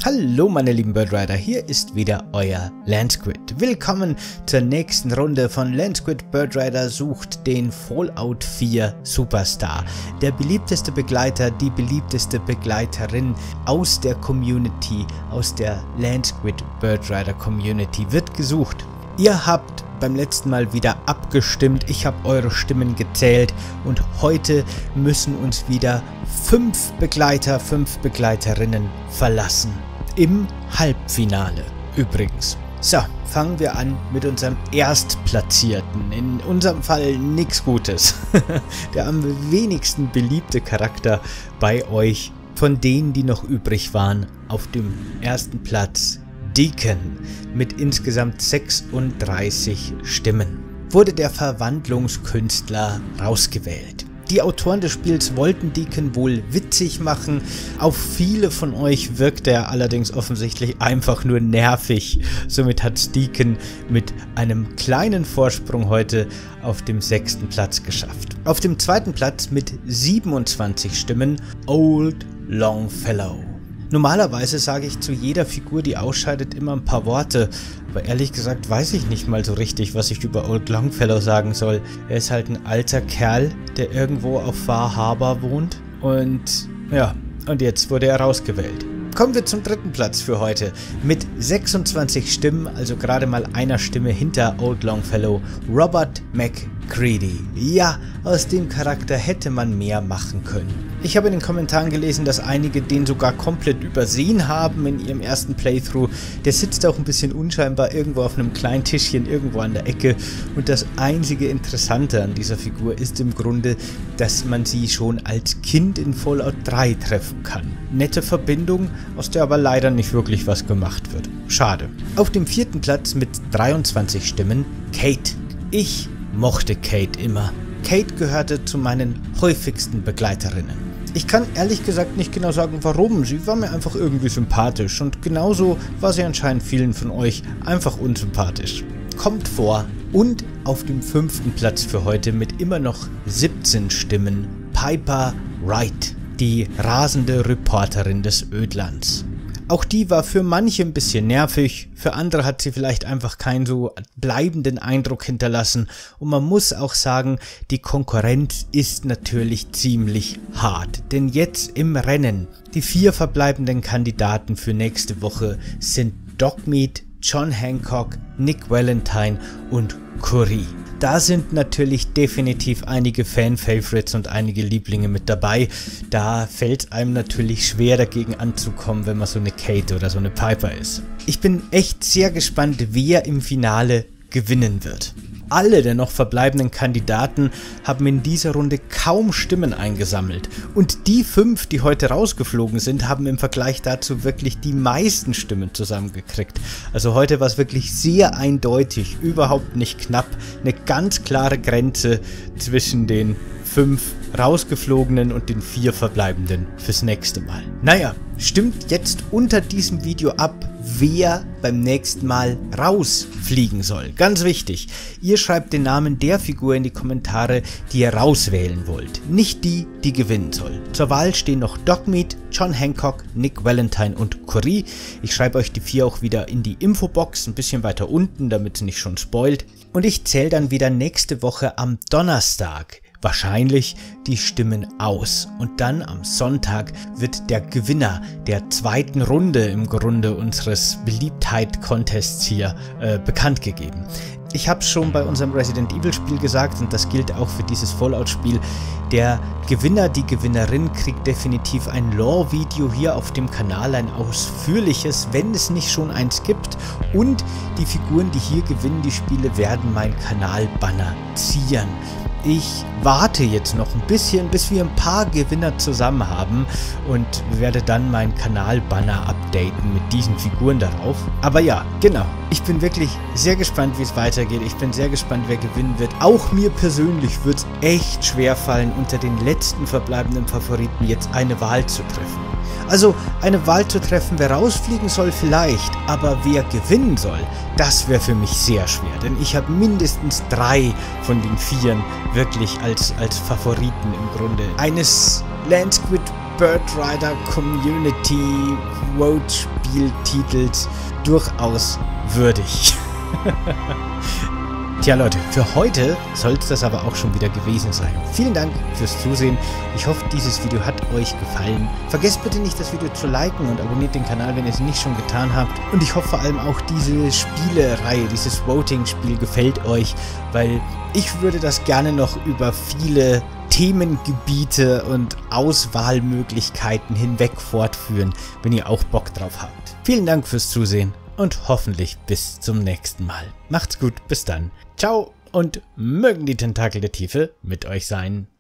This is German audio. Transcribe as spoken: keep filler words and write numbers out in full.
Hallo meine lieben Birdrider, hier ist wieder euer Landsquid. Willkommen zur nächsten Runde von Landsquid Birdrider sucht den Fallout vier Superstar. Der beliebteste Begleiter, die beliebteste Begleiterin aus der Community, aus der Landsquid Birdrider Community wird gesucht. Ihr habt beim letzten Mal wieder abgestimmt, ich habe eure Stimmen gezählt und heute müssen uns wieder fünf Begleiter, fünf Begleiterinnen verlassen. Im Halbfinale übrigens. So, fangen wir an mit unserem Erstplatzierten. In unserem Fall nichts Gutes. Der am wenigsten beliebte Charakter bei euch von denen, die noch übrig waren, auf dem ersten Platz. Deacon mit insgesamt sechsunddreißig Stimmen wurde der Verwandlungskünstler rausgewählt. Die Autoren des Spiels wollten Deacon wohl witzig machen, auf viele von euch wirkt er allerdings offensichtlich einfach nur nervig. Somit hat Deacon mit einem kleinen Vorsprung heute auf dem sechsten Platz geschafft. Auf dem zweiten Platz mit siebenundzwanzig Stimmen Old Longfellow. Normalerweise sage ich zu jeder Figur, die ausscheidet, immer ein paar Worte, aber ehrlich gesagt weiß ich nicht mal so richtig, was ich über Old Longfellow sagen soll. Er ist halt ein alter Kerl, der irgendwo auf Far Harbor wohnt und ja, und jetzt wurde er rausgewählt. Kommen wir zum dritten Platz für heute. Mit sechsundzwanzig Stimmen, also gerade mal einer Stimme hinter Old Longfellow, Robert McCready. Ja, aus dem Charakter hätte man mehr machen können. Ich habe in den Kommentaren gelesen, dass einige den sogar komplett übersehen haben in ihrem ersten Playthrough. Der sitzt auch ein bisschen unscheinbar irgendwo auf einem kleinen Tischchen irgendwo an der Ecke. Und das einzige Interessante an dieser Figur ist im Grunde, dass man sie schon als Kind in Fallout drei treffen kann. Nette Verbindung, aus der aber leider nicht wirklich was gemacht wird. Schade. Auf dem vierten Platz mit dreiundzwanzig Stimmen Kate. Ich mochte Kate immer. Kate gehörte zu meinen häufigsten Begleiterinnen. Ich kann ehrlich gesagt nicht genau sagen, warum. Sie war mir einfach irgendwie sympathisch und genauso war sie anscheinend vielen von euch einfach unsympathisch. Kommt vor. Und auf dem fünften Platz für heute mit immer noch siebzehn Stimmen Piper Wright, die rasende Reporterin des Ödlands. Auch die war für manche ein bisschen nervig, für andere hat sie vielleicht einfach keinen so bleibenden Eindruck hinterlassen und man muss auch sagen, die Konkurrenz ist natürlich ziemlich hart, denn jetzt im Rennen, die vier verbleibenden Kandidaten für nächste Woche sind Dogmeat, John Hancock, Nick Valentine und Curry. Da sind natürlich definitiv einige Fan-Favorites und einige Lieblinge mit dabei. Da fällt es einem natürlich schwer dagegen anzukommen, wenn man so eine Kate oder so eine Piper ist. Ich bin echt sehr gespannt, wer im Finale gewinnen wird. Alle der noch verbleibenden Kandidaten haben in dieser Runde kaum Stimmen eingesammelt. Und die fünf, die heute rausgeflogen sind, haben im Vergleich dazu wirklich die meisten Stimmen zusammengekriegt. Also heute war es wirklich sehr eindeutig, überhaupt nicht knapp. Eine ganz klare Grenze zwischen den fünf rausgeflogenen und den vier verbleibenden fürs nächste Mal. Naja, stimmt jetzt unter diesem Video ab, wer beim nächsten Mal rausfliegen soll. Ganz wichtig, ihr schreibt den Namen der Figur in die Kommentare, die ihr rauswählen wollt. Nicht die, die gewinnen soll. Zur Wahl stehen noch Dogmeat, John Hancock, Nick Valentine und Curry. Ich schreibe euch die vier auch wieder in die Infobox, ein bisschen weiter unten, damit es nicht schon spoilt. Und ich zähle dann wieder nächste Woche am Donnerstag wahrscheinlich die Stimmen aus und dann am Sonntag wird der Gewinner der zweiten Runde im Grunde unseres Beliebtheit-Contests hier äh, bekannt gegeben. Ich habe es schon bei unserem Resident Evil Spiel gesagt und das gilt auch für dieses Fallout Spiel. Der Gewinner, die Gewinnerin kriegt definitiv ein Lore-Video hier auf dem Kanal, ein ausführliches, wenn es nicht schon eins gibt. Und die Figuren, die hier gewinnen, die Spiele, werden meinen Kanalbanner zieren. Ich warte jetzt noch ein bisschen, bis wir ein paar Gewinner zusammen haben und werde dann meinen Kanalbanner updaten mit diesen Figuren darauf. Aber ja, genau. Ich bin wirklich sehr gespannt, wie es weitergeht. Ich bin sehr gespannt, wer gewinnen wird. Auch mir persönlich wird es echt schwer fallen, unter den letzten verbleibenden Favoriten jetzt eine Wahl zu treffen. Also eine Wahl zu treffen, wer rausfliegen soll vielleicht, aber wer gewinnen soll, das wäre für mich sehr schwer, denn ich habe mindestens drei von den Vieren wirklich als, als Favoriten im Grunde eines Landsquid Bird Rider Community Vote-Spieltitels durchaus würdig. Tja Leute, für heute soll es das aber auch schon wieder gewesen sein. Vielen Dank fürs Zusehen. Ich hoffe, dieses Video hat euch gefallen. Vergesst bitte nicht, das Video zu liken und abonniert den Kanal, wenn ihr es nicht schon getan habt. Und ich hoffe vor allem auch, diese Spielereihe, dieses Voting-Spiel gefällt euch, weil ich würde das gerne noch über viele Themengebiete und Auswahlmöglichkeiten hinweg fortführen, wenn ihr auch Bock drauf habt. Vielen Dank fürs Zusehen. Und hoffentlich bis zum nächsten Mal. Macht's gut, bis dann. Ciao und mögen die Tentakel der Tiefe mit euch sein.